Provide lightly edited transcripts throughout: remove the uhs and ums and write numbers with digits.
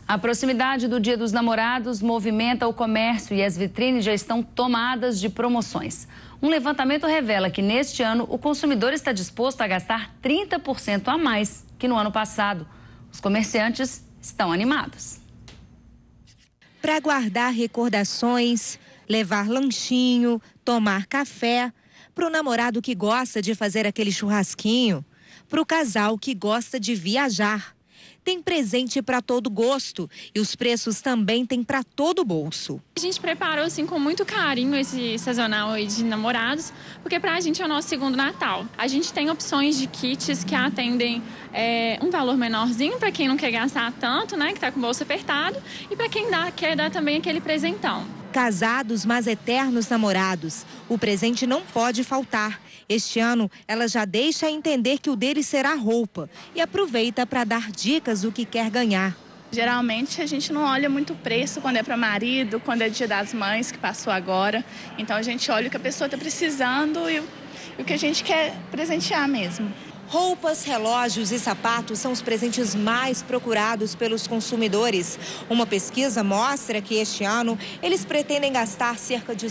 A proximidade do Dia dos Namorados movimenta o comércio e as vitrines já estão tomadas de promoções. Um levantamento revela que neste ano o consumidor está disposto a gastar 30% a mais que no ano passado. Os comerciantes estão animados. Para guardar recordações, levar lanchinho, tomar café, para o namorado que gosta de fazer aquele churrasquinho, para o casal que gosta de viajar. Tem presente para todo gosto e os preços também tem para todo bolso. A gente preparou assim com muito carinho esse sazonal aí de namorados, porque pra gente é o nosso segundo Natal. A gente tem opções de kits que atendem um valor menorzinho para quem não quer gastar tanto, né, que tá com o bolso apertado, e para quem quer dar também aquele presentão. Casados, mas eternos namorados. O presente não pode faltar. Este ano, ela já deixa entender que o dele será roupa e aproveita para dar dicas do que quer ganhar. Geralmente a gente não olha muito o preço quando é para marido, quando é Dia das Mães, que passou agora. Então a gente olha o que a pessoa está precisando e o que a gente quer presentear mesmo. Roupas, relógios e sapatos são os presentes mais procurados pelos consumidores. Uma pesquisa mostra que este ano eles pretendem gastar cerca de R$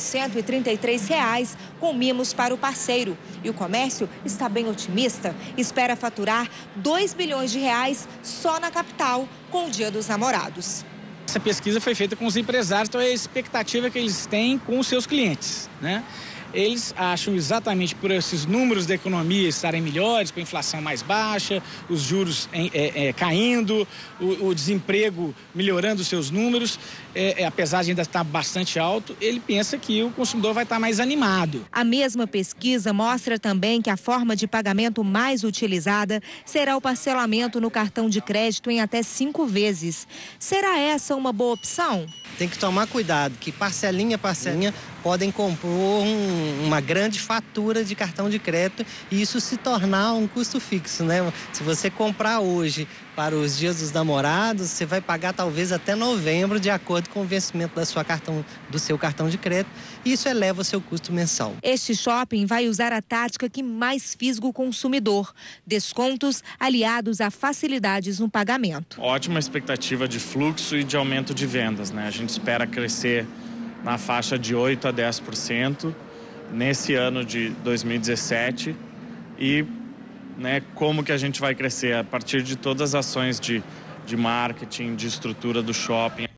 133 com mimos para o parceiro. E o comércio está bem otimista, espera faturar R$ 2 bilhões só na capital com o Dia dos Namorados. Essa pesquisa foi feita com os empresários, então é a expectativa que eles têm com os seus clientes, né? Eles acham exatamente por esses números da economia estarem melhores, com a inflação mais baixa, os juros caindo, o desemprego melhorando os seus números, apesar de ainda estar bastante alto, ele pensa que o consumidor vai estar mais animado. A mesma pesquisa mostra também que a forma de pagamento mais utilizada será o parcelamento no cartão de crédito em até 5 vezes. Será essa uma boa opção? Tem que tomar cuidado, que parcelinha podem compor uma grande fatura de cartão de crédito e isso se tornar um custo fixo, né? Se você comprar hoje para os Dias dos Namorados, você vai pagar talvez até novembro, de acordo com o vencimento do seu cartão de crédito, e isso eleva o seu custo mensal. Este shopping vai usar a tática que mais fisga o consumidor: descontos aliados a facilidades no pagamento. Ótima expectativa de fluxo e de aumento de vendas, né? A gente espera crescer na faixa de 8% a 10% nesse ano de 2017 e como que a gente vai crescer a partir de todas as ações de marketing, de estrutura do shopping.